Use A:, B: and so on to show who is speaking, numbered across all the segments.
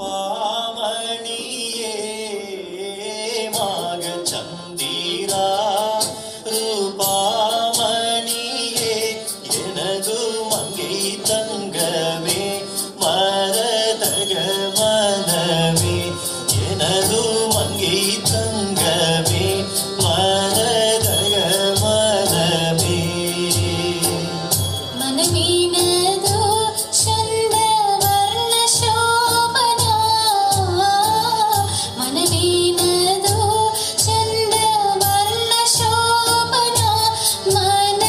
A: रूपामणिये मागचंदीरा रूपामणिये एनदु मंगै तंगमे मरदग मनमे एनदु मंगै तंगमे मरदग मनमे
B: मनमीनदो चंद वर्ण शोभना मनमीनदो चंद वर्ण शोभना मन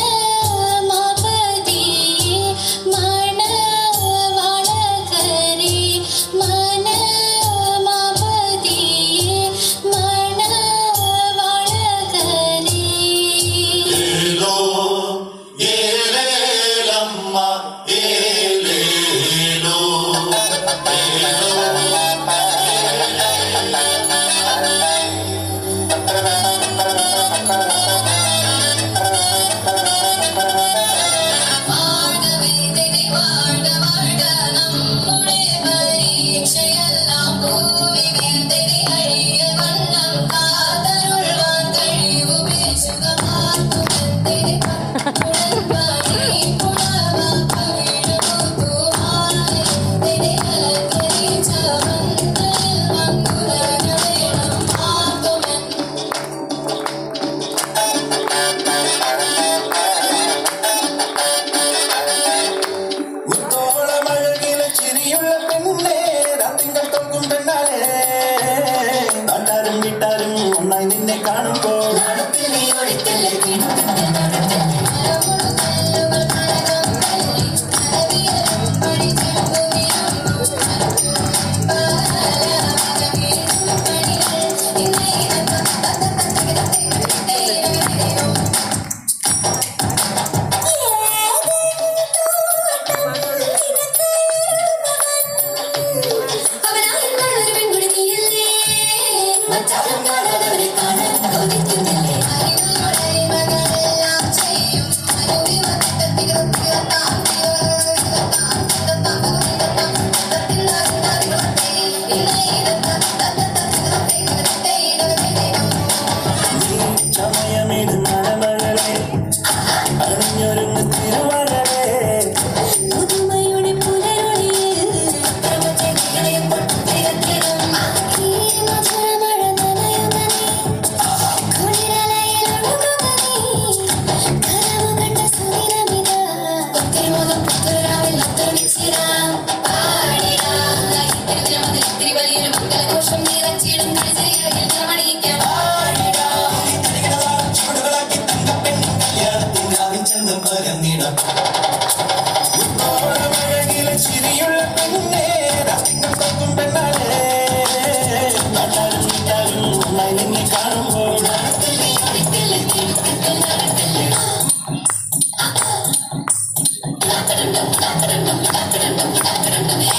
B: मापदिये मन वाळकरे मन मापदिये मन वाळकरे
A: ഏലോ ഏലേലമ്മ ഏലേലോ
B: വാഴവേദനെ വാഴ വാഴ നമ്മുടെ പരീക്ഷയെല്ലാം ഭൂമി വേദനെ അഴിയ വണ്ണം കാതരുൾവാൻ കഴിവു പേശുക മാറ്റുമെന്തിന് ഉടൻപാടി പുണവ വീഴുതൂമാലെന്തിനെ അലങ്കരിച്ച മന്ത്രിൽ മങ്കുലന വേണം ആകുമെൻ
A: മുത്തോളമഴകിലെ ചിരിയുള്ള പെണ്ണേ രാത്തിങ്കൾ തോൽക്കും പെണ്ണാലേ നാട്ടാരും വീട്ടാരും ഒന്നായി നിന്നെ കാണുമ്പോൾ
B: നടത്തിനി ഒളിക്കല്ലേ കിണത്തിന്റെ നടത്തല്ലേ മരമുളു കല്ലുകൾ കനകം കല്ലി കരവിയലും പടിച്ചെമ്പുകിയമ്പു പാലവിതമീഴും പണികൾ ഇന്നയിരക്ക തത്തത്തത്തകിടത്തിടത്തിടത്തിടത്തിടോ അവനായി കാണൊരു പെൺകുടി നീയല്ലേ മറ്റാരും കാണാതവരെ കാണാൻ കൊതിക്കുന്നില്ലേ അറിവുകളുടെ മകളെല്ലാം ചെയ്യും
A: സമയമിടുന്നമകളെ അണിഞ്ഞൊരുങ്ങ് തിരുവരവേ
B: പുതുമയുടെ പുലരൊളിയിൽ പ്രവചനങ്ങളെപ്പോൾ തിരക്കിടും ഈ മധുരമഴ നനയുമനീ കുളിരലയിൽ ഒഴുകുമനീ കനവു കണ്ട സുദിനമിത ഒത്തിരിമോദം പുത്തൂരാവിൽ ഒത്തൊരുമിച്ചിടാം പാടിടാം ഇത്തിരി മുതൽ ഇത്തിരി വലിയൊരു മംഗളഘോഷം നിറച്ചിടും കളിചെറികളിൽ നിറമണിയിക്കാം പാടിടാം
A: ചുവടുകളാക്കി തങ്കപ്പെണ്ണിൻ കല്യാണത്തിന് ആവിച്ചെന്ന് പരന്നിടം മുത്തോളമഴകിലെ ചിരിയുള്ള പെണ്ണേ രാത്തിങ്കൾ തോൽക്കും പെണ്ണാലേ നാട്ടാരും വീട്ടാരും ഒന്നായി നിന്നെ കാണുമ്പോൾ
B: നടത്തല്ലേ ഒളിക്കല്ലേ കിണത്തിന്റെ നടത്തല്ലേ നടത്തണം നടത്തണം നടത്തണം നടത്തണം ഹേ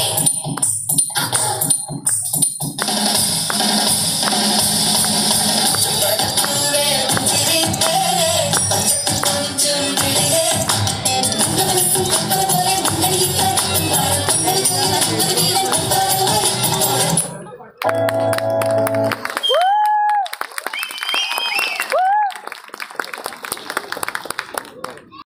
B: പോലെ